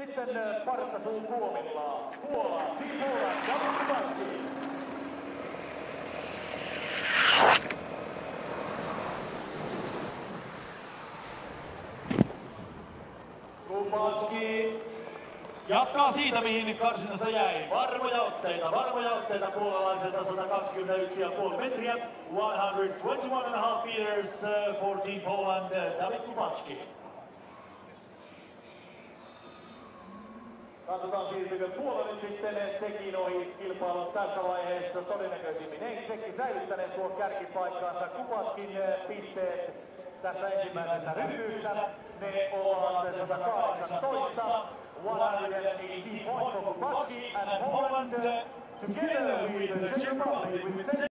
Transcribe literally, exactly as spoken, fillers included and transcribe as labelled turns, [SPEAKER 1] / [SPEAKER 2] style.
[SPEAKER 1] Sitten partasuu Puomilla. Puola, Team Poland, Dawid Kubacki. Kubacki jatkaa siitä, mihin karsinassa jäi. Varmoja otteita, varmoja otteita puolalaiselta sata kaksikymmentäyksi pilkku viisi metriä. one hundred twenty-one and a half meters uh, for Team Poland, uh, Dawid Kubacki. Katsotaan siirtyykö Puola nyt sitten Tsekin ohi kilpailun tässä vaiheessa. Todennäköisimmin ei Tsekki säilyttäneet tuon kärkipaikkaansa. Kubackin pisteet tästä ensimmäisestä ryppyystä. Ne ovat sata kahdeksantoista. one hundred eighteen points for Kubacki and Poland together with the Czech Republic with